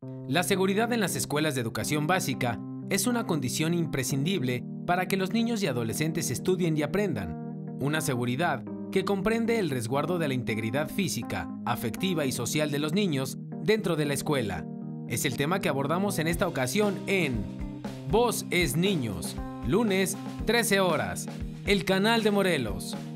La seguridad en las escuelas de educación básica es una condición imprescindible para que los niños y adolescentes estudien y aprendan. Una seguridad que comprende el resguardo de la integridad física, afectiva y social de los niños dentro de la escuela. Es el tema que abordamos en esta ocasión en Voz es Niños, lunes 13 horas, el canal de Morelos.